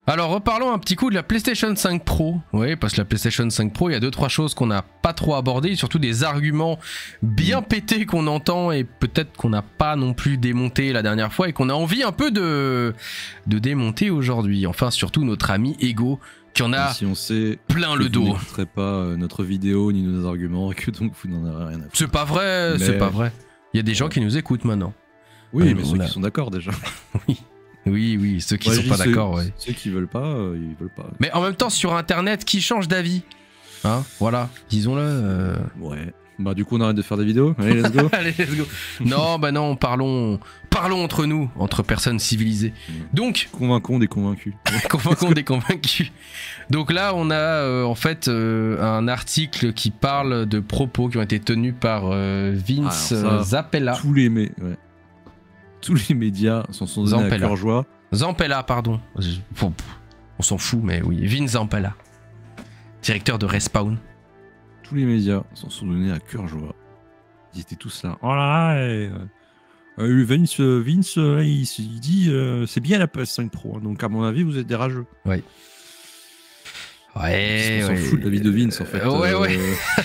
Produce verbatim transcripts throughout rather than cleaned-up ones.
Alors reparlons un petit coup de la PlayStation cinq Pro. Oui, parce que la PlayStation cinq Pro, il y a deux trois choses qu'on n'a pas trop abordées, surtout des arguments bien pétés qu'on entend et peut-être qu'on n'a pas non plus démonté la dernière fois et qu'on a envie un peu de, de démonter aujourd'hui. Enfin, surtout notre ami Ego qui en a si on sait plein le dos. Vous n'écouterez pas notre vidéo ni nos arguments et que donc vous n'en aurez rien à foutre. C'est pas vrai, mais... c'est pas vrai. Il y a des gens qui nous écoutent maintenant. Oui, ah, mais ceux a... qui sont d'accord déjà. Oui. Oui, oui, ceux qui ouais, sont pas d'accord, ouais. Ceux qui veulent pas, euh, ils veulent pas. Mais en même temps, sur Internet, qui change d'avis? Hein, voilà, disons-le. Euh... Ouais. Bah du coup, on arrête de faire des vidéos. Allez, let's go. Allez, let's go. Non, bah non, parlons, parlons entre nous, entre personnes civilisées. Donc, convaincons des convaincus. Convaincons des convaincus. Donc là, on a euh, en fait euh, un article qui parle de propos qui ont été tenus par euh, Vince ah, ça, Zampella. Tous les mais ouais. Tous les médias s'en sont donnés à cœur joie. Zampella, pardon. On s'en fout, mais oui. Vince Zampella, directeur de Respawn. Tous les médias s'en sont donnés à cœur joie. Ils étaient tous là. Oh là là, et, euh, Vince, Vince là, il, il dit euh, c'est bien la P S cinq Pro. Hein, donc à mon avis, vous êtes des rageux. Oui. Ouais. On ouais. s'en fout de la vie de Vince en fait. Euh, ouais, euh... ouais.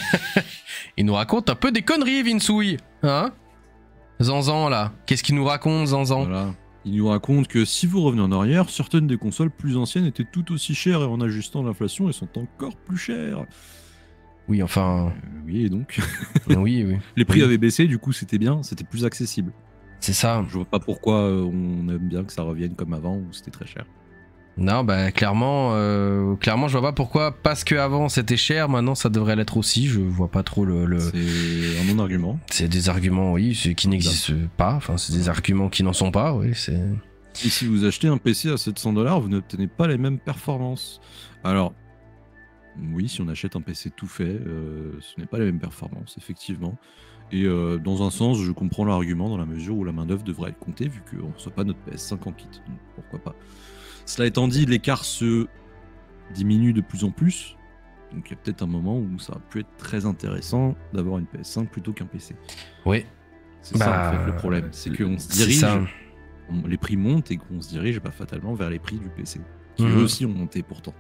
Il nous raconte un peu des conneries, Vinsouille. Hein? Zanzan là, qu'est-ce qu'il nous raconte, Zanzan? Voilà. Il nous raconte que si vous revenez en arrière, certaines des consoles plus anciennes étaient tout aussi chères et en ajustant l'inflation, elles sont encore plus chères. Oui, enfin... Euh, oui, et donc oui, oui. Les prix oui. avaient baissé, du coup c'était bien, c'était plus accessible. C'est ça. Je vois pas pourquoi on aime bien que ça revienne comme avant où c'était très cher. Non, bah clairement, euh, clairement, je vois pas pourquoi. Parce que avant c'était cher, maintenant ça devrait l'être aussi. Je vois pas trop le. le... C'est un non-argument. C'est des arguments, oui, qui n'existent pas. Enfin, c'est des arguments qui n'en sont pas, oui. C'est. Et si vous achetez un P C à sept cents dollars, vous n'obtenez pas les mêmes performances. Alors, oui, si on achète un P C tout fait, euh, ce n'est pas les mêmes performances, effectivement. Et euh, dans un sens, je comprends l'argument dans la mesure où la main-d'œuvre devrait être comptée, vu qu'on ne reçoit pas notre P S cinq en kit. Donc, pourquoi pas. Cela étant dit, l'écart se diminue de plus en plus. Donc il y a peut-être un moment où ça a pu être très intéressant d'avoir une P S cinq plutôt qu'un P C. Oui. C'est bah, ça en fait le problème. C'est qu'on se dirige, on, les prix montent et qu'on se dirige pas fatalement vers les prix du P C. Qui mmh. eux aussi ont monté pourtant.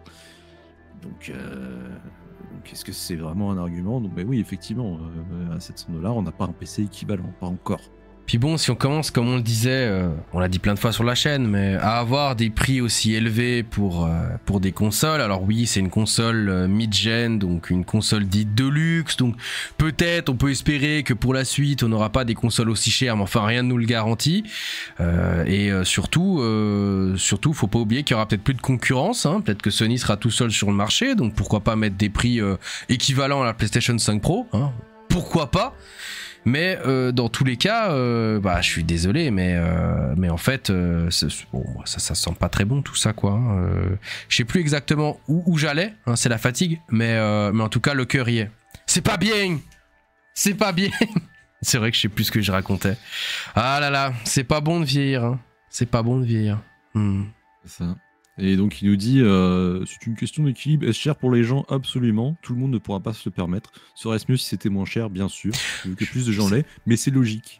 Donc, euh, donc est-ce que c'est vraiment un argument? Donc bah oui, effectivement, euh, à sept cents dollars, on n'a pas un P C équivalent, pas encore. Puis bon, si on commence, comme on le disait, euh, on l'a dit plein de fois sur la chaîne, mais à avoir des prix aussi élevés pour, euh, pour des consoles, alors oui, c'est une console euh, mid-gen, donc une console dite de luxe, donc peut-être on peut espérer que pour la suite, on n'aura pas des consoles aussi chères, mais enfin rien ne nous le garantit. Euh, et euh, surtout, euh, surtout, faut pas oublier qu'il y aura peut-être plus de concurrence, hein, peut-être que Sony sera tout seul sur le marché, donc pourquoi pas mettre des prix euh, équivalents à la PlayStation cinq Pro, hein, pourquoi pas? Mais euh, dans tous les cas, euh, bah, je suis désolé, mais, euh, mais en fait, euh, bon, ça, ça sent pas très bon tout ça, quoi. Euh, je sais plus exactement où, où j'allais, hein, c'est la fatigue, mais, euh, mais en tout cas, le cœur y est. C'est pas bien, c'est pas bien. C'est vrai que je sais plus ce que je racontais. Ah là là, c'est pas bon de vieillir, hein. C'est pas bon de vieillir. Hmm. C'est ça. Et donc il nous dit euh, c'est une question d'équilibre, est-ce cher pour les gens? Absolument, tout le monde ne pourra pas se le permettre. Serait-ce mieux si c'était moins cher? Bien sûr, vu que plus de gens l'aient, mais c'est logique.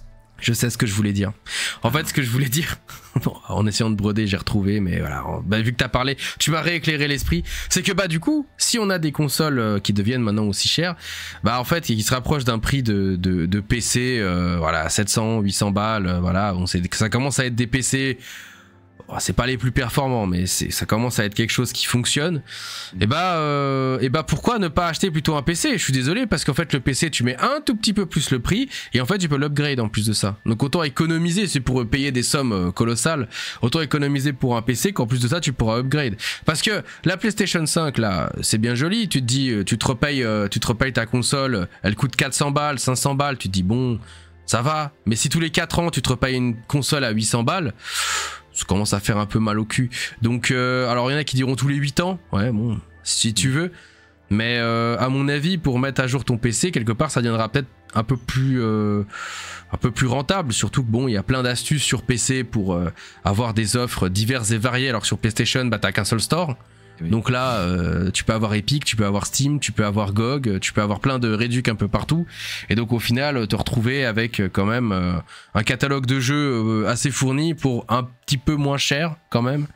Je sais ce que je voulais dire. En fait, ce que je voulais dire, bon, en essayant de broder, j'ai retrouvé, mais voilà, bah, vu que t'as parlé, tu m'as rééclairé l'esprit, c'est que bah du coup, si on a des consoles euh, qui deviennent maintenant aussi chères, bah en fait, qui se rapprochent d'un prix de, de, de P C, euh, voilà, sept cents, huit cents balles, euh, voilà, on sait que ça commence à être des P C... c'est pas les plus performants, mais ça commence à être quelque chose qui fonctionne. Et bah, euh, et bah pourquoi ne pas acheter plutôt un P C? Je suis désolé, parce qu'en fait le P C tu mets un tout petit peu plus le prix et en fait tu peux l'upgrade en plus de ça. Donc autant économiser, c'est pour payer des sommes colossales, autant économiser pour un P C qu'en plus de ça tu pourras upgrade. Parce que la PlayStation cinq là, c'est bien joli, tu te dis, tu te repayes, tu te repayes ta console, elle coûte quatre cents balles, cinq cents balles, tu te dis bon, ça va. Mais si tous les quatre ans tu te repayes une console à huit cents balles, ça commence à faire un peu mal au cul. Donc, euh, alors il y en a qui diront tous les huit ans. Ouais, bon, si tu veux. Mais euh, à mon avis, pour mettre à jour ton P C, quelque part, ça deviendra peut-être un peu plus, euh, un peu plus rentable. Surtout que bon, il y a plein d'astuces sur P C pour euh, avoir des offres diverses et variées. Alors que sur PlayStation, bah t'as qu'un seul store. Oui. Donc là, euh, tu peux avoir Epic, tu peux avoir Steam, tu peux avoir G O G, tu peux avoir plein de réducs un peu partout. Et donc au final, te retrouver avec quand même euh, un catalogue de jeux euh, assez fourni pour un petit peu moins cher quand même.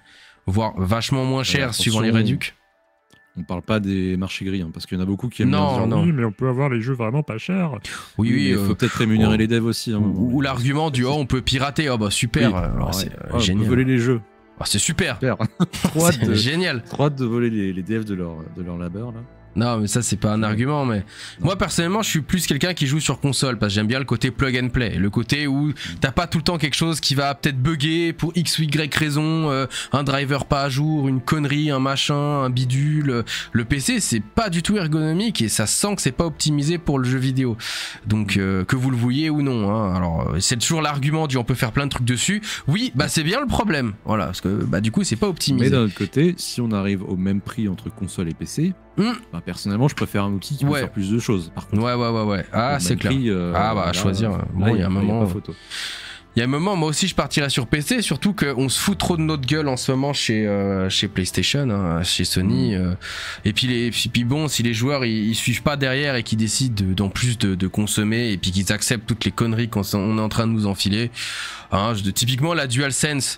voire vachement moins cher Alors, suivant les attention, réducs. On parle pas des marchés gris, hein, parce qu'il y en a beaucoup qui aiment Non, bien dire non. Oui, mais on peut avoir les jeux vraiment pas chers. Oui, oui. il euh, faut peut-être rémunérer oh, les devs aussi. Hein, ou ou l'argument du oh, on peut pirater, oh bah super, Oui, alors ouais. c'est Ouais, euh, on peut génial. voler les jeux. Ah, c'est super, Super. Trop hâte c'est de, génial. trop hâte de voler les, les devs de leur, de leur labeur là. Non, mais ça, c'est pas un argument, mais Non. moi, personnellement, je suis plus quelqu'un qui joue sur console parce que j'aime bien le côté plug and play. Le côté où t'as pas tout le temps quelque chose qui va peut-être bugger pour X ou Y raison, euh, un driver pas à jour, une connerie, un machin, un bidule. Le P C, c'est pas du tout ergonomique et ça sent que c'est pas optimisé pour le jeu vidéo. Donc, euh, que vous le vouliez ou non, hein. Alors, euh, c'est toujours l'argument du on peut faire plein de trucs dessus. Oui, bah, c'est bien le problème. Voilà, parce que, bah, du coup, c'est pas optimisé. Mais d'un autre côté, si on arrive au même prix entre console et P C, Hmm. bah, personnellement, je préfère un outil qui Ouais. peut faire plus de choses. Par contre, Ouais, ouais, ouais, ouais. Ah, Au c'est même clair. prix, euh, Ah, bah, à là, choisir. là, Bon, il y a un moment. pas photo. Il y a un moment, moi aussi, je partirais sur P C, surtout qu'on se fout trop de notre gueule en ce moment chez, euh, chez PlayStation, hein, chez Sony. Euh, et puis, les, puis, puis bon, si les joueurs ils, ils suivent pas derrière et qu'ils décident de- d'en plus de, de consommer et puis qu'ils acceptent toutes les conneries qu'on s- on est en train de nous enfiler, hein, je- typiquement la DualSense,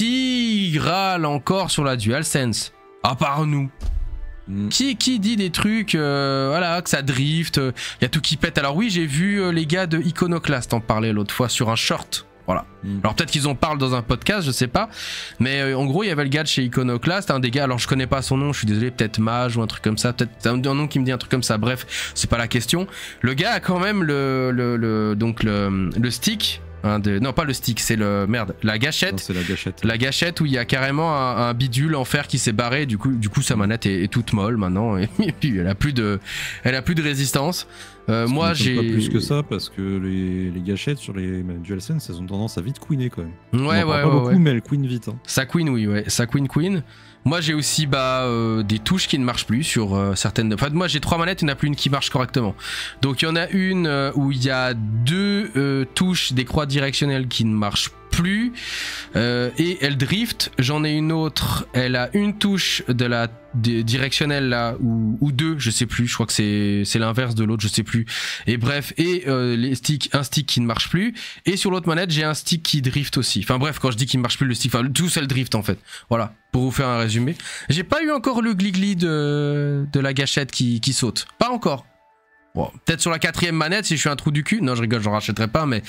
qui râle encore sur la DualSense à part nous? Mm. Qui, qui dit des trucs, euh, voilà, que ça drift, il euh, y a tout qui pète. Alors oui, j'ai vu euh, les gars de Iconoclast en parler l'autre fois sur un short. Voilà. Mm. Alors peut-être qu'ils en parlent dans un podcast, je sais pas. Mais euh, en gros, il y avait le gars de chez Iconoclast, un des gars, alors je connais pas son nom, je suis désolé, peut-être Mage ou un truc comme ça, peut-être un, un nom qui me dit un truc comme ça. Bref, c'est pas la question. Le gars a quand même le, le, le donc le, le stick. Hein, de, non, pas le stick, c'est le merde, la gâchette. Non, c'est la gâchette. La gâchette où il y a carrément un, un bidule en fer qui s'est barré, du coup, du coup sa manette est, est toute molle maintenant et, et puis elle a plus de, elle a plus de résistance. Euh, Ça moi m'étonne j'ai pas plus que ça parce que les, les gâchettes sur les DualSense, elles ont tendance à vite queener quand même. Ouais, On en ouais, parle ouais, pas beaucoup, ouais. mais elles queen vite. Hein. Ça queen, oui, ouais, ça queen queen. Moi j'ai aussi bah euh, des touches qui ne marchent plus sur euh, certaines. Enfin moi j'ai trois manettes, il n'y en a plus une qui marche correctement. Donc il y en a une euh, où il y a deux euh, touches des croix directionnelles qui ne marchent plus euh, et elle drift. J'en ai une autre, elle a une touche de la de- directionnelle là ou, ou deux, je sais plus. Je crois que c'est c'est l'inverse de l'autre, je sais plus. Et bref, et euh, les sticks, un stick qui ne marche plus. Et sur l'autre manette j'ai un stick qui drift aussi. Enfin bref, quand je dis qu'il ne marche plus le stick, enfin tout seul drift en fait. Voilà. Pour vous faire un résumé. J'ai pas eu encore le gligli de, de la gâchette qui, qui saute. Pas encore. Bon, peut-être sur la quatrième manette si je suis un trou du cul. Non, je rigole, j'en rachèterai pas, mais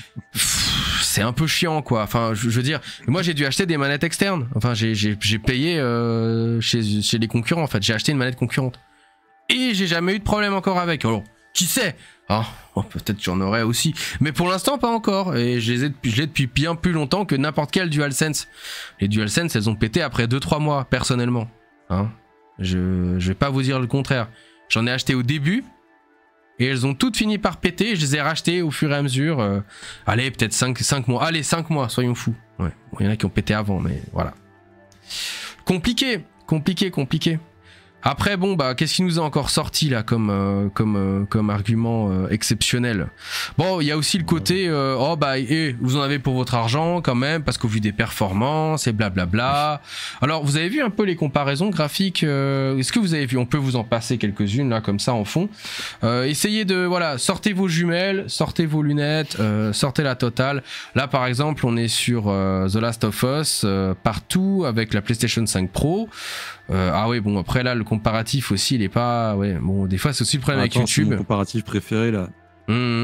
pff, c'est un peu chiant, quoi. Enfin, je, je veux dire, moi j'ai dû acheter des manettes externes. Enfin, j'ai, j'ai, j'ai payé euh, chez, chez les concurrents, en fait. J'ai acheté une manette concurrente. Et j'ai jamais eu de problème encore avec. Alors, qui sait hein, oh, peut-être j'en aurais aussi. Mais pour l'instant, pas encore. Et je les ai depuis, je l'ai depuis bien plus longtemps que n'importe quel DualSense. Les DualSense, elles ont pété après deux trois mois, personnellement. Hein je, je vais pas vous dire le contraire. J'en ai acheté au début. Et elles ont toutes fini par péter. Je les ai rachetées au fur et à mesure. Euh, allez, peut-être cinq mois. Allez, cinq mois, soyons fous. Ouais. Bon, il y en a qui ont pété avant, mais voilà. Compliqué, compliqué, compliqué. Après, bon, bah, qu'est-ce qui nous a encore sorti là comme, euh, comme, euh, comme argument euh, exceptionnel? Bon, il y a aussi le côté, euh, oh bah, eh, vous en avez pour votre argent quand même, parce qu'au vu des performances et blablabla. Alors, vous avez vu un peu les comparaisons graphiques euh, est-ce que vous avez vu? On peut vous en passer quelques-unes là, comme ça, en fond. Euh, essayez de, voilà, sortez vos jumelles, sortez vos lunettes, euh, sortez la totale. Là, par exemple, on est sur euh, The Last of Us euh, partout avec la PlayStation cinq Pro. Euh, ah oui, bon, après là, le comparatif aussi, il est pas. Ouais, bon, des fois, c'est aussi le problème Attends, avec c'est YouTube. mon comparatif préféré là. Mmh.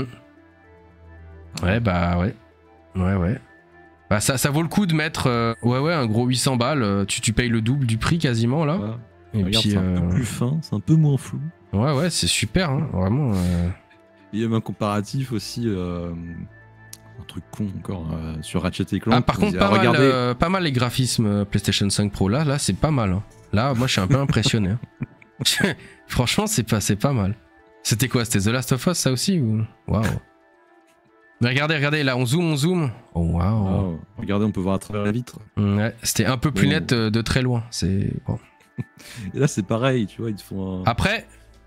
Ouais, bah ouais. Ouais, ouais. Bah, ça, ça vaut le coup de mettre euh, ouais, ouais, un gros huit cents balles. euh, Tu, tu payes le double du prix quasiment là. Voilà. Et Regarde, puis. c'est un euh, peu plus fin, c'est un peu moins flou. Ouais, ouais, c'est super, hein, vraiment. euh. Il y a un comparatif aussi, euh, un truc con encore, euh, sur Ratchet et Clank. Ah, par vous contre, avez pas mal, regardé- euh, pas mal les graphismes euh, PlayStation cinq Pro. Là, là c'est pas mal. Hein. Là, moi, je suis un peu impressionné. hein. Franchement, c'est pas, c'est pas mal. C'était quoi? C'était The Last of Us, ça aussi ou... Waouh. Mais regardez, regardez, là, on zoome, on zoome. Oh, waouh. Oh, regardez, on peut voir à travers la vitre. Ouais, c'était un peu plus Bon. net euh, de très loin. C'est bon. Et là, c'est pareil, tu vois, ils te font un... Après,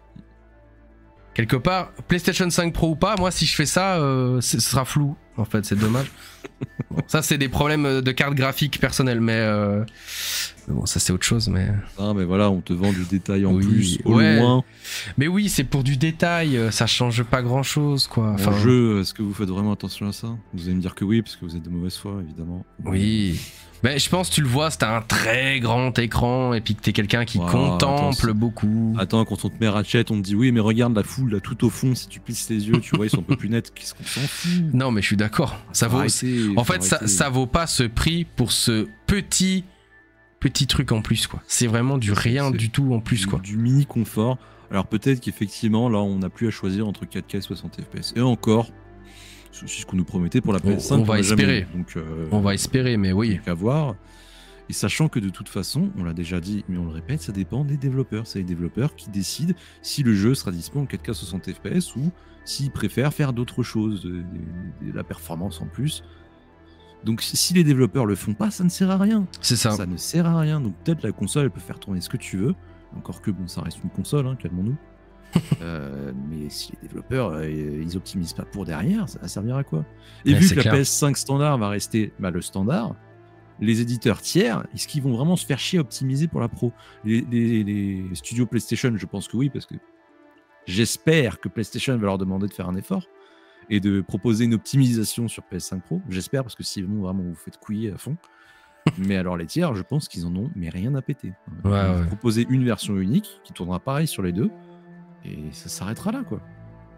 quelque part, PlayStation cinq Pro ou pas, moi, si je fais ça, euh, ce sera flou. En fait, c'est dommage. Bon, ça, c'est des problèmes de carte graphique personnelle, mais euh... bon, ça, c'est autre chose. Mais Ah, mais voilà, on te vend du détail en Oui, plus, au ouais. loin. mais oui, c'est pour du détail. euh, Ça change pas grand-chose, quoi. Enfin, En jeu, est-ce que vous faites vraiment attention à ça? Vous allez me dire que oui, parce que vous êtes de mauvaise foi, évidemment. oui. Mais je pense que tu le vois, c'est un très grand écran et puis que t'es quelqu'un qui Wow, contemple attends, beaucoup. Attends, quand on te met Ratchet, on te dit oui, mais regarde la foule là tout au fond, si tu plisses les yeux, tu vois, ils sont un peu plus nets. Qu'est-ce qu'on s'en fout? Non, mais je suis d'accord. Ça Faut vaut. arrêter, En faut fait, ça, arrêter. ça vaut pas ce prix pour ce petit petit truc en plus, quoi. C'est vraiment du C'est- rien c'est du tout en plus, du, quoi. du mini confort. Alors peut-être qu'effectivement, là, on n'a plus à choisir entre quatre K et soixante F P S. Et encore, c'est aussi ce qu'on nous promettait pour la P S cinq. On va l'a jamais espérer. eu. Donc, euh, On va espérer, mais oui. donc à voir. Et sachant que de toute façon, on l'a déjà dit, mais on le répète, ça dépend des développeurs. C'est les développeurs qui décident si le jeu sera disponible en quatre K soixante F P S ou s'ils préfèrent faire d'autres choses, de, de- de la performance en plus. Donc si si les développeurs le font pas, ça ne sert à rien. C'est ça. Ça ne sert à rien. Donc peut-être la console, elle peut faire tourner ce que tu veux. Encore que bon, ça reste une console, hein, calmons-nous. Euh, mais si les développeurs, euh, ils optimisent pas pour derrière, ça va servir à quoi? Et Ouais, vu c'est que la clair. P S cinq standard va rester bah, le standard, les éditeurs tiers, est-ce qu'ils vont vraiment se faire chier à optimiser pour la pro? les, les- les studios PlayStation, je pense que oui, parce que j'espère que PlayStation va leur demander de faire un effort et de proposer une optimisation sur P S cinq Pro. J'espère, parce que sinon, vraiment, vous faites couiller à fond. Mais alors, les tiers, je pense qu'ils en ont mais rien à péter. Ouais, Ils vont ouais. proposer une version unique qui tournera pareil sur les deux. Et ça s'arrêtera là, quoi.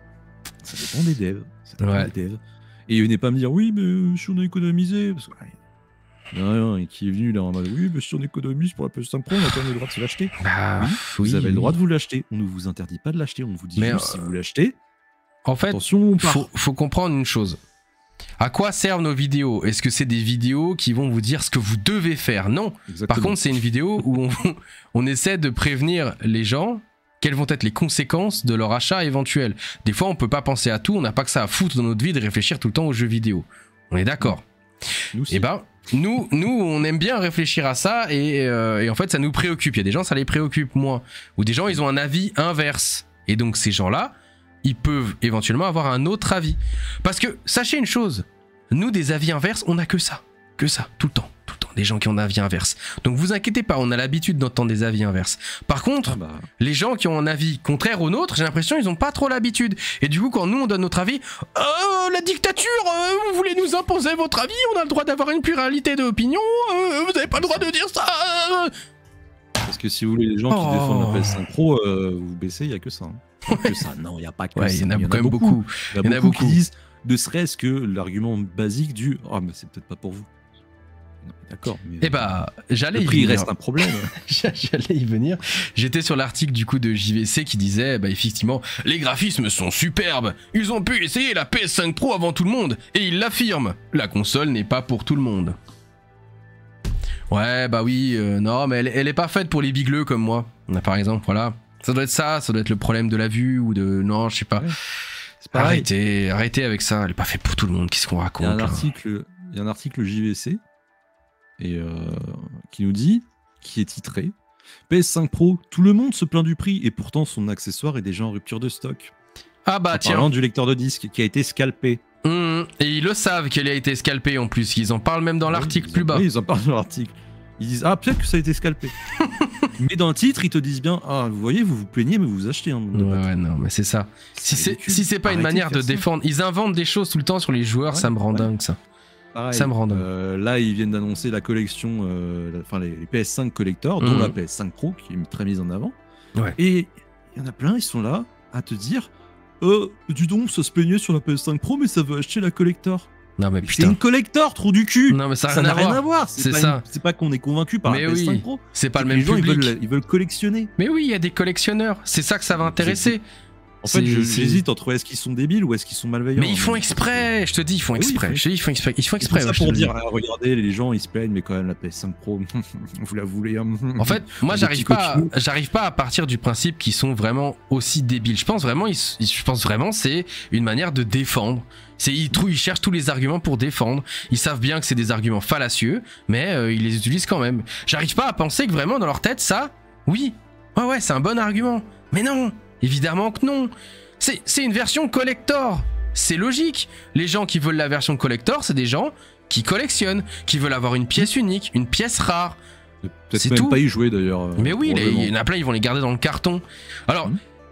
Ça dépend des devs. Ça dépend Ouais. des devs. Et venez pas me dire, oui, mais euh, si on a économisé. Parce que, ouais, il y en a un qui est venu là en mode, oui, mais si on économise pour la P S cinq Pro, on a quand même le droit de se l'acheter. Bah, Oui, oui, vous avez le droit oui. de vous l'acheter. On ne vous interdit pas de l'acheter. On vous dit Mais, juste, euh, si vous l'achetez, En fait, attention, on part. faut, faut comprendre une chose. À quoi servent nos vidéos? Est-ce que c'est des vidéos qui vont vous dire ce que vous devez faire? Non. Par Exactement. contre, c'est une vidéo où on, on essaie de prévenir les gens quelles vont être les conséquences de leur achat éventuel. Des fois, on peut pas penser à tout, on n'a pas que ça à foutre dans notre vie de réfléchir tout le temps aux jeux vidéo. On est d'accord. Nous, si. Et ben, nous, nous, on aime bien réfléchir à ça et, euh, et en fait, ça nous préoccupe. Il y a des gens, ça les préoccupe moins. Ou des gens, ils ont un avis inverse. Et donc, ces gens-là, ils peuvent éventuellement avoir un autre avis. Parce que, sachez une chose, nous, des avis inverses, on n'a que ça. Que ça, tout le temps. Tout le temps, des gens qui ont un avis inverse. Donc, vous inquiétez pas, on a l'habitude d'entendre des avis inverses. Par contre, Ah bah, les gens qui ont un avis contraire au nôtre, j'ai l'impression qu'ils n'ont pas trop l'habitude. Et du coup, quand nous, on donne notre avis, euh, la dictature, euh, vous voulez nous imposer votre avis, on a le droit d'avoir une pluralité d'opinion, euh, vous n'avez pas le droit de dire ça. euh. parce que si vous voulez les gens qui Oh. défendent la P S cinq Pro, euh, vous baissez, il n'y a que ça. hein. Il y a que ça. Non, il n'y a pas que Ouais, ça. il y en a quand même beaucoup. Il y, Il y en a beaucoup qui beaucoup. disent, ne serait-ce que l'argument basique du « Ah, mais c'est peut-être pas pour vous ». D'accord. mais- Eh bah, j'allais le y prix venir. reste un problème. J'allais y venir. J'étais sur l'article du coup de J V C qui disait, bah effectivement, les graphismes sont superbes. Ils ont pu essayer la P S cinq Pro avant tout le monde et ils l'affirment. La console n'est pas pour tout le monde. Ouais, bah oui, euh, non, mais elle, elle est pas faite pour les bigleux comme moi. Par exemple, voilà. Ça doit être ça, ça doit être le problème de la vue ou de, non, je sais pas. Ouais. C'est pareil. Arrêtez, arrêtez avec ça. Elle est pas faite pour tout le monde. Qu'est-ce qu'on Il y raconte a un là article, il y a un article J V C et euh, qui nous dit, qui est titré P S cinq Pro, tout le monde se plaint du prix et pourtant son accessoire est déjà en rupture de stock. Ah bah En tiens. parlant du lecteur de disque qui a été scalpé. Mmh, et ils le savent qu'elle a été scalpée en plus. Ils en parlent même dans Oui, l'article ils plus en- bas. Oui, ils en parlent dans l'article. Ils disent ah peut-être que ça a été scalpé. Mais dans le titre ils te disent bien ah vous voyez vous vous plaignez mais vous achetez. Hein, Ouais, ouais, non, mais c'est ça. Si c'est ridicule. si c'est pas une Arrêtez manière de faire ça. défendre, ils inventent des choses tout le temps sur les joueurs, Ouais, ça me rend ouais. dingue ça. Pareil, Ça me rend dingue. euh, là, ils viennent d'annoncer la collection, euh, la- enfin les, les P S cinq collector, dont Mhm. la P S cinq Pro, qui est très mise en avant. Ouais. Et il y en a plein, ils sont là à te dire euh, du donc, ça se plaignait sur la P S cinq Pro, mais ça veut acheter la collector. Non mais C'est putain. une collector, trou du cul. Non mais ça, Ça n'a n'a rien à voir. C'est pas ça. une- C'est pas qu'on est convaincu par Mais la P S cinq oui. Pro. C'est pas le Les même gens, ils public. veulent, ils veulent collectionner. Mais oui, il y a des collectionneurs. C'est ça que ça va intéresser. En fait, C'est- je- c'est- j'hésite entre est-ce qu'ils sont débiles ou est-ce qu'ils sont malveillants. Mais ils font exprès, je te dis, ils font Oui, ils exprès. font Je te dis, ils font exprès. Ils font Ils exprès. font ça ouais, je te pour le dire, dis. ah, regardez, les gens ils se plaignent, mais quand même la P S cinq Pro, vous la voulez. hein. En fait, moi Des j'arrive petits pas, à- coquinous. j'arrive pas à partir du principe qu'ils sont vraiment aussi débiles. Je pense vraiment, ils, ils- je pense vraiment c'est une manière de défendre. C'est ils, trouvent, ils cherchent tous les arguments pour défendre. Ils savent bien que c'est des arguments fallacieux, mais euh, ils les utilisent quand même. J'arrive pas à penser que vraiment dans leur tête ça, oui, ouais ouais, c'est un bon argument. Mais non, évidemment que non. C'est c'est une version collector. C'est logique. Les gens qui veulent la version collector, c'est des gens qui collectionnent, qui veulent avoir une pièce unique, une pièce rare. Peut-être C'est même tout. pas y jouer d'ailleurs. euh, Mais oui, les- il probablement. y en a plein, ils vont les garder dans le carton. Alors, Mhm.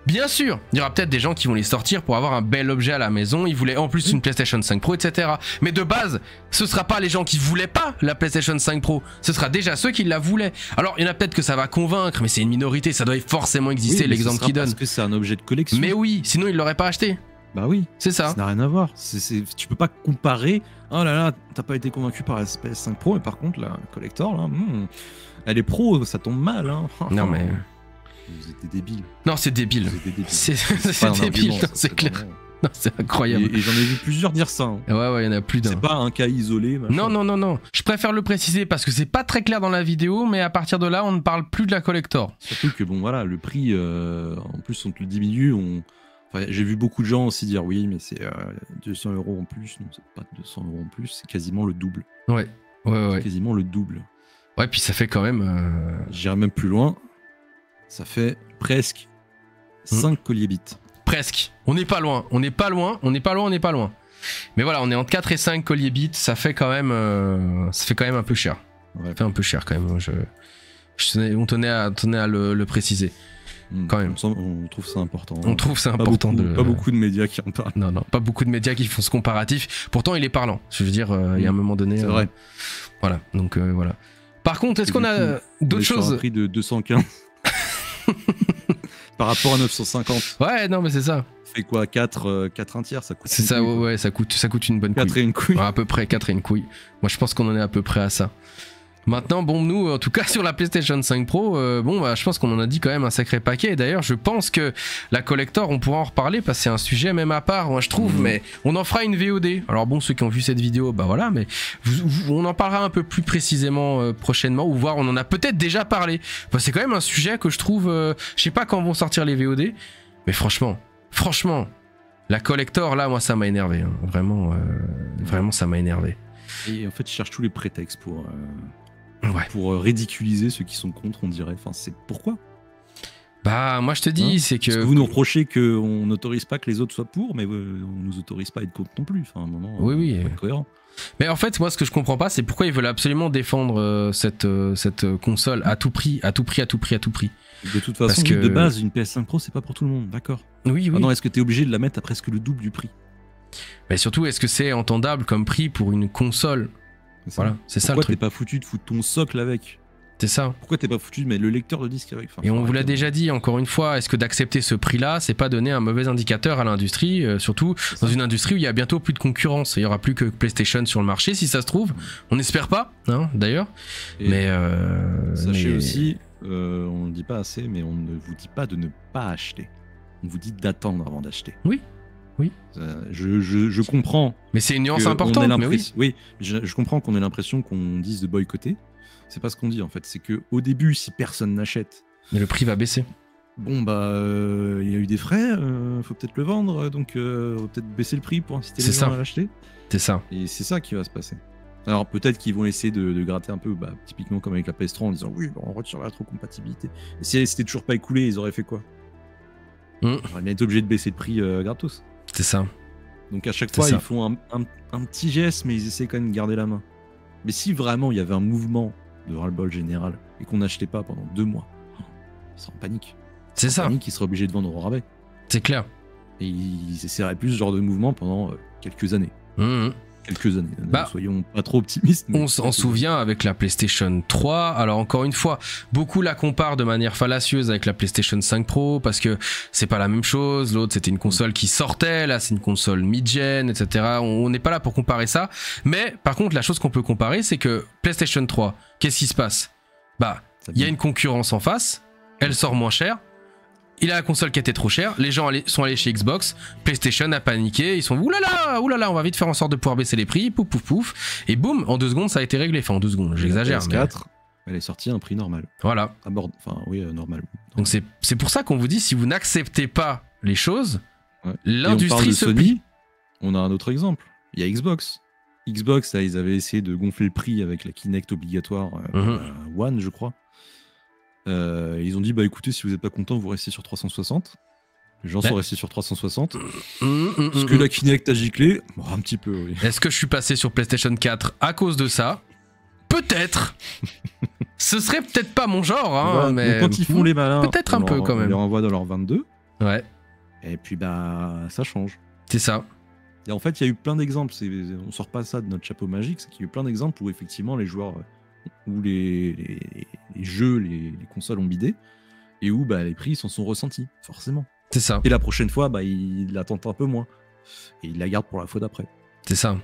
Bien sûr, il y aura peut-être des gens qui vont les sortir pour avoir un bel objet à la maison, ils voulaient en plus une PlayStation cinq Pro, et cetera. Mais de base, ce sera pas les gens qui voulaient pas la PlayStation cinq Pro, ce sera déjà ceux qui la voulaient. Alors il y en a peut-être que ça va convaincre, mais c'est une minorité, ça doit forcément exister Oui, l'exemple qu'il donne. Parce que c'est un objet de collection. Mais oui, sinon ils l'auraient pas acheté. Bah oui. C'est ça. Ça n'a rien à voir. C'est, c'est, tu peux pas comparer. Oh là là, t'as pas été convaincu par la P S cinq Pro, mais par contre, la collector, là, hmm, elle est pro, ça tombe mal. Hein. Non mais. Vous êtes des débiles. Non, c'est débile. Vous êtes des débiles. C'est, C'est c'est pas un débile, argument, non, ça, c'est clair. vraiment- Non, c'est incroyable. Et, et j'en ai vu plusieurs dire ça. hein. Ouais, ouais, il y en a plus d'un. C'est pas un cas isolé. machin. Non, non, non, non. Je préfère le préciser parce que c'est pas très clair dans la vidéo, mais à partir de là, on ne parle plus de la collector. Surtout que bon, voilà, le prix, euh, en plus, on te le diminue. On... Enfin, j'ai vu beaucoup de gens aussi dire oui, mais c'est euh, deux cents euros en plus. Non, c'est pas deux cents euros en plus, c'est quasiment le double. Ouais, ouais, ouais. C'est quasiment le double. Ouais, puis ça fait quand même. Euh... J'irai même plus loin. Ça fait presque cinq colliers bits. Presque. On n'est pas loin. On n'est pas loin. On n'est pas loin. On n'est pas loin. Mais voilà, on est entre quatre et cinq colliers bits. Ça fait quand même. Euh... Ça fait quand même un peu cher. Ouais. Ça fait un peu cher quand même. Je... Je tenais... On tenait à, tenait à le, le préciser. Mmh, Quand même. On, semble- on trouve ça important. On trouve ça Pas important beaucoup, de. Pas beaucoup de médias qui en parlent. Non, non, pas beaucoup de médias qui font ce comparatif. Pourtant, il est parlant. Je veux dire, euh, il y a un moment donné. C'est euh, vrai. Voilà. Donc euh, voilà. Par contre, est-ce Et qu'on du a coup, euh, On est d'autres sur choses? un prix de deux cent quinze. Par rapport à neuf cent cinquante. Ouais, non, mais c'est ça. Ça fait quoi, quatre, euh, quatre un tiers, ça coûte C'est une ça, couille, ouais, quoi. ouais, ça coûte, ça coûte une bonne quatre couille. et une couille. Ouais, à peu près quatre et une couille. Moi, je pense qu'on en est à peu près à ça. Maintenant, bon, nous, en tout cas, sur la PlayStation cinq Pro, euh, bon, bah, je pense qu'on en a dit quand même un sacré paquet. Et d'ailleurs, je pense que la collector, on pourra en reparler parce que c'est un sujet même à part, moi, je trouve. Mmh. Mais on en fera une V O D. Alors bon, ceux qui ont vu cette vidéo, bah voilà, mais vous- vous- on en parlera un peu plus précisément euh, prochainement, ou voir, on en a peut-être déjà parlé. Enfin, c'est quand même un sujet que je trouve, euh, je sais pas quand vont sortir les V O D, mais franchement, franchement, la collector, là, moi, ça m'a énervé. hein. Vraiment, euh, vraiment, ça m'a énervé. Et en fait, je cherche tous les prétextes pour, euh, Ouais. pour euh, ridiculiser ceux qui sont contre, on dirait. Enfin, c'est pourquoi Bah, moi, je te dis, Hein c'est que. Parce que vous nous reprochez qu'on n'autorise pas que les autres soient pour, mais euh, on nous autorise pas à être contre non plus. Enfin, à un moment, Oui, euh, oui. faut être cohérent. Mais en fait, moi, ce que je comprends pas, c'est pourquoi ils veulent absolument défendre euh, cette, euh, cette euh, console à tout prix, à tout prix, à tout prix, à tout prix. De toute Parce façon, que- de base, une P S cinq Pro, c'est pas pour tout le monde, d'accord. Oui, oui. Maintenant, est-ce que t'es obligé de la mettre à presque le double du prix? Mais surtout, est-ce que c'est entendable comme prix pour une console? C'est ça. Voilà, c'est ça le Pourquoi t'es truc. pas foutu de foutre ton socle avec? C'est ça. Pourquoi t'es pas foutu de mettre le lecteur de disque avec? Enfin, Et on faut vous l'a arrêter. déjà dit, encore une fois, est-ce que d'accepter ce prix-là, c'est pas donner un mauvais indicateur à l'industrie, euh, surtout dans une industrie où il y a bientôt plus de concurrence. Il y aura plus que PlayStation sur le marché, si ça se trouve. On n'espère pas, hein, d'ailleurs. Et Mais euh, sachez mais- aussi, euh, on ne dit pas assez, mais on ne vous dit pas de ne pas acheter. On vous dit d'attendre avant d'acheter. Oui, oui. Euh, je, je, je comprends. Mais c'est une nuance que on ait importante. Mais oui. l'impression- oui, je, je comprends qu'on ait l'impression qu'on dise de boycotter. C'est pas ce qu'on dit en fait. C'est que au début, si personne n'achète, Mais le prix va baisser. bon bah euh, il y a eu des frais, euh, faut peut-être le vendre, donc euh, on va peut-être baisser le prix pour inciter les C'est gens ça. à l'acheter. C'est ça. Et c'est ça qui va se passer. Alors peut-être qu'ils vont essayer de, de gratter un peu, bah, typiquement comme avec la P S trois en disant oui, bah, on retire la rétrocompatibilité. Et si elle s'était toujours pas écoulée, ils auraient fait quoi? Mm. On aurait bien été obligé de baisser le prix euh, gratos. C'est ça. Donc à chaque C'est fois, ça. ils font un, un- un petit geste, mais ils essaient quand même de garder la main. Mais si vraiment il y avait un mouvement de ras-le-bol général et qu'on n'achetait pas pendant deux mois, ils seraient en panique. C'est En ça. panique, ils seraient obligés de vendre au rabais. C'est clair. Et ils essaieraient plus ce genre de mouvement pendant euh, quelques années. Mhm. Quelques années. Ne Bah, soyons pas trop optimistes. mais On s'en quelques souvient avec la PlayStation trois. Alors encore une fois, beaucoup la comparent de manière fallacieuse avec la PlayStation cinq Pro parce que c'est pas la même chose. L'autre c'était une console qui sortait, là c'est une console mid-gen, et cetera. On n'est pas là pour comparer ça. Mais par contre, la chose qu'on peut comparer, c'est que PlayStation trois, qu'est-ce qui se passe? Bah, Ça il y a vient. une concurrence en face. Elle sort moins cher. Il a la console qui était trop chère, les gens allés- sont allés chez Xbox, PlayStation a paniqué, ils sont oulala, oulala, on va vite faire en sorte de pouvoir baisser les prix, pouf pouf pouf, et boum, en deux secondes ça a été réglé, enfin en deux secondes, j'exagère, La mais P S quatre, elle est sortie à un prix normal. voilà. Abord... Enfin, oui, euh, normal. Donc c'est c'est pour ça qu'on vous dit, si vous n'acceptez pas les choses, Ouais. Et on parle l'industrie de se Sony, plie. on a un autre exemple. Il y a Xbox. Xbox, là, ils avaient essayé de gonfler le prix avec la Kinect obligatoire euh, Mhm. euh, One, je crois. Euh, ils ont dit, bah écoutez, si vous n'êtes pas content, vous restez sur trois cent soixante. Les gens Ouais. sont restés sur trois cent soixante. Hum, hum, Est-ce hum, que hum. la Kinect a giclé? Bon, un petit peu, oui. Est-ce que je suis passé sur PlayStation quatre à cause de ça? Peut-être. Ce serait peut-être pas mon genre, hein, Ouais, mais donc quand ils font les malins, peut-être on un peu, leur- quand on même. les renvoie dans leur vingt-deux. Ouais, Et puis bah ça change. c'est ça. Et en fait, il y a eu plein d'exemples. C'est- On sort pas ça de notre chapeau magique, c'est qu'il y a eu plein d'exemples où effectivement les joueurs, euh, où les, les- les jeux, les, les consoles ont bidé, et où bah, les prix s'en sont ressentis, forcément. C'est ça. Et la prochaine fois, bah, ils l'attendent un peu moins. Et ils la gardent pour la fois d'après. C'est ça.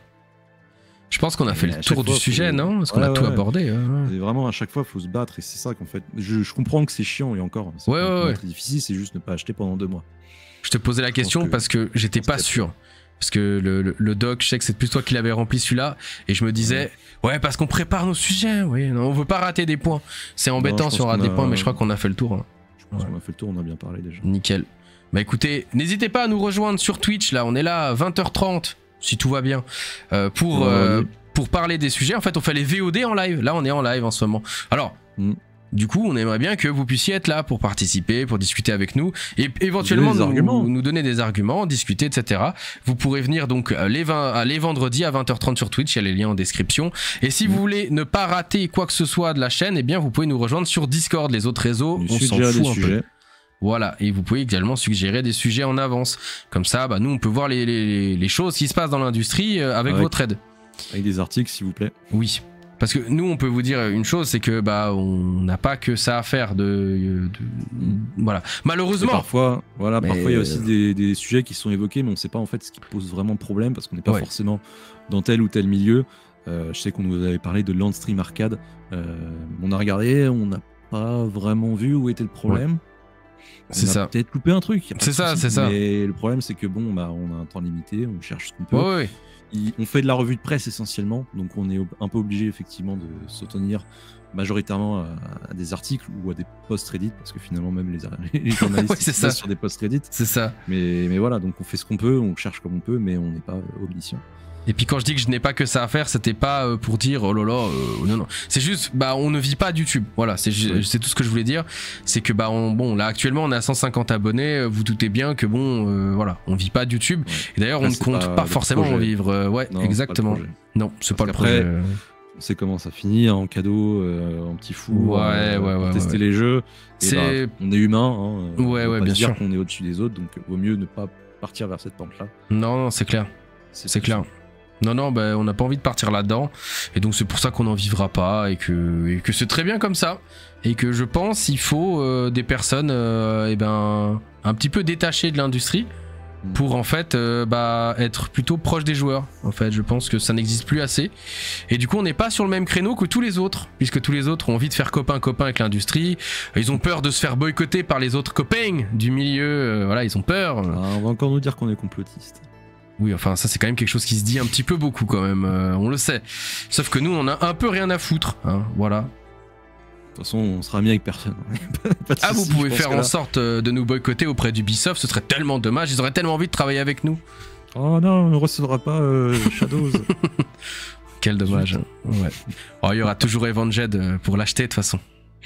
Je pense qu'on a Et fait à le chaque tour du fois, sujet, faut- non? Parce qu'on Ouais, a tout ouais. abordé. ouais, ouais. Et vraiment, à chaque fois, il faut se battre. Et c'est ça qu'en fait. Je, je comprends que c'est chiant et encore. C'est Ouais, pas ouais, vraiment ouais. très difficile, c'est juste ne pas acheter pendant deux mois. Je te posais la question que- parce que j'étais je pense pas que- sûr. Parce que le, le, le doc, je sais que c'est plus toi qui l'avais rempli celui-là. Et je me disais, ouais, parce qu'on prépare nos sujets. Oui, non, on veut pas rater des points. C'est embêtant je si on pense rate qu'on des a- points, mais je crois qu'on a fait le tour. hein. Je pense Ouais. qu'on a fait le tour, on a bien parlé déjà. Nickel. Bah écoutez, n'hésitez pas à nous rejoindre sur Twitch. Là, on est là à vingt heures trente, si tout va bien, euh, pour, Ouais, euh, ouais. pour parler des sujets. En fait, on fait les V O D en live. Là, on est en live en ce moment. Alors, Mm. du coup, on aimerait bien que vous puissiez être là pour participer, pour discuter avec nous et éventuellement Donner des nous, arguments. nous donner des arguments, discuter, et cetera. Vous pourrez venir donc euh, les, vingt, euh, les vendredis à vingt heures trente sur Twitch. Il y a les liens en description. Et si Mm. vous voulez ne pas rater quoi que ce soit de la chaîne, eh bien, vous pouvez nous rejoindre sur Discord. Les autres réseaux, Nous on s'en suggérer fout des un peu. sujets. Voilà, et vous pouvez également suggérer des sujets en avance. Comme ça, bah, nous, on peut voir les, les, les choses qui se passent dans l'industrie euh, avec Avec- votre aide. Avec des articles, s'il vous plaît. Oui. Parce que nous, on peut vous dire une chose, c'est que bah on n'a pas que ça à faire de, de- voilà. Et Malheureusement. parfois, voilà, Mais- parfois il y a aussi des, des sujets qui sont évoqués, mais on ne sait pas en fait ce qui pose vraiment problème parce qu'on n'est pas Ouais. forcément dans tel ou tel milieu. Euh, je sais qu'on nous avait parlé de Landstream Arcade. Euh, on a regardé, on n'a pas vraiment vu où était le problème. C'est On a ça. peut-être loupé un truc. y a pas C'est de ça, souci. c'est ça. Mais le problème, c'est que bon, bah, on a un temps limité, on cherche ce qu'on peut. Ouais, ouais. Il- on fait de la revue de presse essentiellement, donc on est ob- un peu obligé effectivement de se tenir majoritairement à, à des articles ou à des posts Reddit, parce que finalement même les, les journalistes Ouais, c'est ils se ça. basent sur des posts Reddit. C'est ça. Mais, mais voilà, donc on fait ce qu'on peut, on cherche comme on peut, mais on n'est pas euh, omniscient. Et puis quand je dis que je n'ai pas que ça à faire, c'était pas euh, pour dire oh là là, euh, non non. C'est juste bah on ne vit pas de YouTube. Voilà, c'est ju- Ouais. c'est tout ce que je voulais dire. C'est que bah on, bon là actuellement on a cent cinquante abonnés. euh, Vous doutez bien que bon euh, voilà, on vit pas de YouTube. Ouais. Et d'ailleurs on Là, ne c'est compte pas pas, le forcément en projet. vivre. euh, ouais, Non, c'est pas le exactement. projet. Non, c'est pas Parce le projet. qu'après, euh. On sait comment ça finit, en cadeau, euh, en petit fou, Ouais, euh, ouais, pour ouais, tester ouais. les jeux. Et C'est- bah, on est humain, hein, euh, Ouais, on peut ouais, pas bien se dire sûr. qu'on est au-dessus des autres, donc vaut mieux ne pas partir vers cette pente-là. Non, non, c'est clair. C'est clair. Non, non, bah, on n'a pas envie de partir là-dedans. Et donc, c'est pour ça qu'on n'en vivra pas. Et que, et que c'est très bien comme ça. Et que je pense qu'il faut euh, des personnes euh, eh ben, un petit peu détachées de l'industrie Mm. pour en fait euh, bah, être plutôt proche des joueurs. En fait, je pense que ça n'existe plus assez. Et du coup, on n'est pas sur le même créneau que tous les autres. Puisque tous les autres ont envie de faire copain-copain avec l'industrie. Ils ont peur de se faire boycotter par les autres copains du milieu. euh, voilà, ils ont peur. Ah, on va encore nous dire qu'on est complotiste. Oui, enfin, ça, c'est quand même quelque chose qui se dit un petit peu beaucoup, quand même. euh, on le sait. Sauf que nous, on a un peu rien à foutre. Hein, voilà. De toute façon, on sera mis avec personne. Pas de Ah, vous soucis, je pouvez pense faire que en là- sorte euh, de nous boycotter auprès d'Ubisoft. Ce serait tellement dommage. Ils auraient tellement envie de travailler avec nous. Oh non, on ne recevra pas euh, Shadows. Quel dommage. hein. Ouais. Oh, il y aura toujours Evanged euh, pour l'acheter, de toute façon.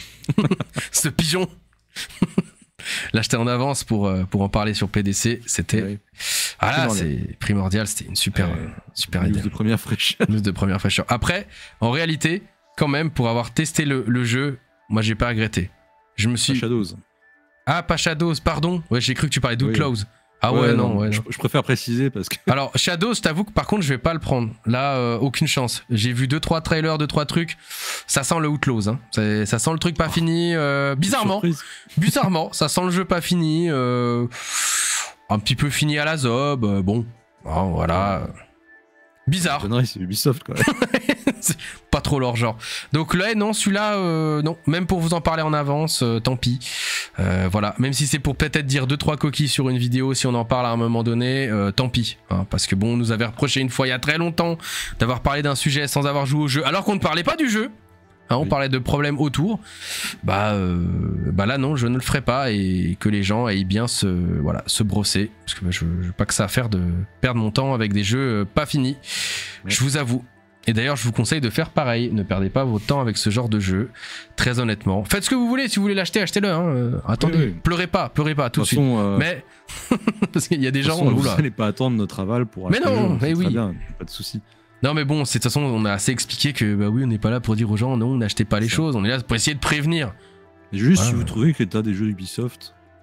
Ce pigeon. L'acheter en avance pour, euh, pour en parler sur P D C, c'était. Ouais. Ah là, Primordial. c'est primordial. C'était une super, Ouais. euh, super News idée. de première fraîcheur. News de première fraîcheur. Après, en réalité, quand même, pour avoir testé le, le jeu, moi j'ai pas regretté. Je me Pas suis. Shadows. Ah, pas Shadows, pardon. Ouais, j'ai cru que tu parlais d'Outlaws. Ah ouais, non, ouais, je, non. je préfère préciser parce que. Alors, Shadows, je t'avoue que par contre, je vais pas le prendre. Là, euh, aucune chance. J'ai vu deux trois trailers, deux trois trucs. Ça sent le Outlaws. Hein. C'est- Ça sent le truc pas fini. euh, bizarrement, Surprise. bizarrement, ça sent le jeu pas fini. euh, un petit peu fini à la zob. euh, bon, bon, voilà. Bizarre. Connerie, c'est Ubisoft quoi. C'est pas trop leur genre. Donc là, non, celui-là, euh, non. Même pour vous en parler en avance, euh, tant pis. Euh, voilà. Même si c'est pour peut-être dire deux trois coquilles sur une vidéo, si on en parle à un moment donné, euh, tant pis. Hein, parce que bon, on nous avait reproché une fois il y a très longtemps d'avoir parlé d'un sujet sans avoir joué au jeu, alors qu'on ne parlait pas du jeu. Hein, on Oui. parlait de problèmes autour. Bah, euh, bah là, non, je ne le ferai pas et que les gens aillent bien se, voilà, se brosser. Parce que bah, je n'ai pas que ça à faire de perdre mon temps avec des jeux euh, pas finis. Ouais. Je vous avoue. Et d'ailleurs, je vous conseille de faire pareil. Ne perdez pas votre temps avec ce genre de jeu. Très honnêtement. Faites ce que vous voulez. Si vous voulez l'acheter, achetez-le. Hein. Euh, attendez. Oui, oui. Pleurez pas. Pleurez pas tout De de toute suite. façon, euh, Mais. Parce qu'il y a des de toute gens. façon, vous oula. n'allez pas attendre notre aval pour Mais acheter non, le jeu, mais c'est oui. très bien, pas de souci. Non, mais bon, c'est de toute façon, on a assez expliqué que bah oui, on n'est pas là pour dire aux gens non, n'achetez pas les Ça. choses. On est là pour essayer de prévenir. Et juste Voilà. si vous trouvez que l'état des jeux Ubisoft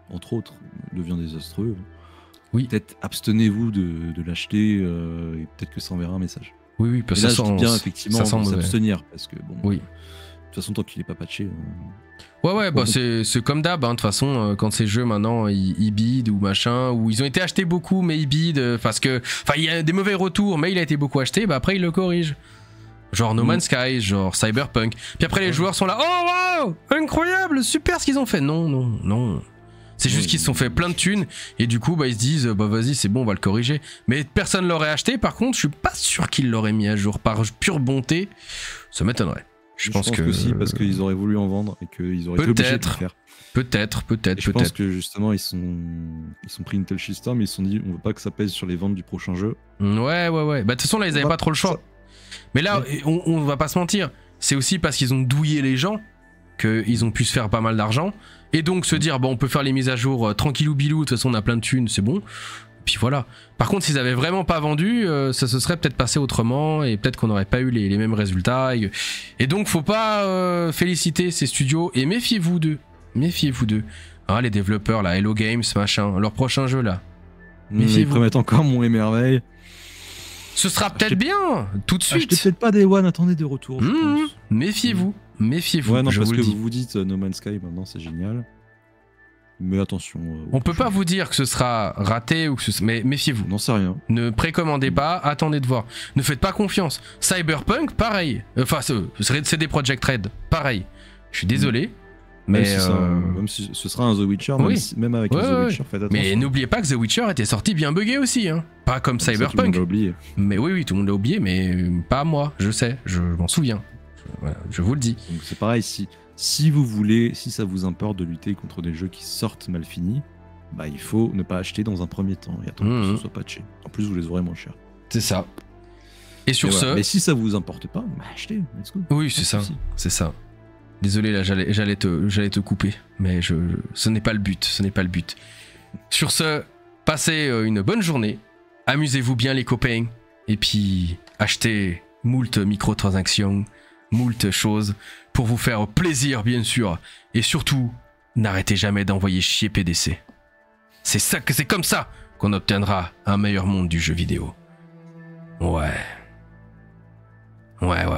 entre autres, devient désastreux, Oui. peut-être abstenez-vous de, de l'acheter euh, et peut-être que ça enverra un message. Oui, oui, parce Et que là, ça je dis sent, bien effectivement ça sent de mauvais. s'abstenir parce que bon, Oui. de toute façon tant qu'il est pas patché. euh, Ouais, ouais, bah c'est c'est comme d'hab, hein, de toute façon, euh, quand ces jeux maintenant ils, ils bident ou machin, ou ils ont été achetés beaucoup mais ils bident euh, parce que. Enfin, il y a des mauvais retours, mais il a été beaucoup acheté, bah après ils le corrigent. Genre No Mm. Man's Sky, genre Cyberpunk. Puis après les joueurs sont là, oh waouh, incroyable, super ce qu'ils ont fait. Non, non, non. C'est juste Oui, qu'ils se sont oui, fait oui. plein de thunes et du coup bah ils se disent bah vas-y c'est bon on va le corriger. Mais personne l'aurait acheté, par contre je suis pas sûr qu'ils l'auraient mis à jour par pure bonté. Ça m'étonnerait. Je, Je pense, pense que, que si, parce qu'ils auraient voulu en vendre et qu'ils auraient été obligés de le Peut-être. faire. Peut-être, peut-être, Et je pense peut-être. que justement ils sont ils sont pris une telle shitstorm, ils se sont dit on veut pas que ça pèse sur les ventes du prochain jeu. Ouais, ouais, ouais. Bah de toute façon là ils On avaient va- pas trop le choix. ça- Mais là on, on va pas se mentir, c'est aussi parce qu'ils ont douillé les gens qu'ils ont pu se faire pas mal d'argent et donc se dire bon on peut faire les mises à jour euh, tranquillou bilou, de toute façon on a plein de thunes, c'est bon. Puis voilà. Par contre s'ils avaient vraiment pas vendu, euh, ça se serait peut-être passé autrement et peut-être qu'on n'aurait pas eu les, les mêmes résultats. Et, et donc faut pas euh, féliciter ces studios et méfiez-vous d'eux. Méfiez-vous d'eux. Ah, les développeurs là, Hello Games, machin, leur prochain jeu là. Mais ils Méfiez-vous. promettent encore mon émerveille. Ce sera peut-être Achetez- bien, tout de Achetez suite. peut-être pas des One, attendez des retours. je Mmh, pense. méfiez-vous, méfiez-vous. Ouais, non, je parce vous que le dis. vous vous dites euh, No Man's Sky maintenant c'est génial. Mais attention. euh, au On peut prochain pas vous dire que ce sera raté ou que ce... mais méfiez-vous. jeu. On n'en sait rien. Ne précommandez pas, attendez de voir. Ne faites pas confiance. Cyberpunk, pareil. Enfin, ce- c'est des Project Red, pareil. Je suis désolé, mais Même si, c'est euh, un- même si ce sera un The Witcher, oui. même, si- même avec Ouais, un The ouais, Witcher, faites attention. mais n'oubliez pas que The Witcher était sorti bien buggé aussi, hein. Pas comme Ça, tout le monde Cyberpunk. l'a oublié. Mais oui, oui, tout le monde l'a oublié, mais euh, pas moi. Je sais, je m'en souviens. Je, voilà, je vous le dis. Donc c'est pareil, si, si vous voulez, si ça vous importe de lutter contre des jeux qui sortent mal finis, bah il faut ne pas acheter dans un premier temps et attendre Mhm. que ce soit patché. En plus, vous les aurez moins cher. C'est ça. Et sur Et ce, voilà. Mais si ça vous importe pas, bah achetez, let's go. oui, c'est Pas ça, de souci. c'est ça. Désolé, là, j'allais, j'allais te, j'allais te couper, mais je, je- ce n'est pas le but, ce n'est pas le but. Sur ce, passez euh, une bonne journée, amusez-vous bien les copains, et puis achetez moult microtransactions, moult choses pour vous faire plaisir, bien sûr, et surtout, n'arrêtez jamais d'envoyer chier P D C. C'est ça que c'est comme ça qu'on obtiendra un meilleur monde du jeu vidéo. Ouais. Ouais, ouais,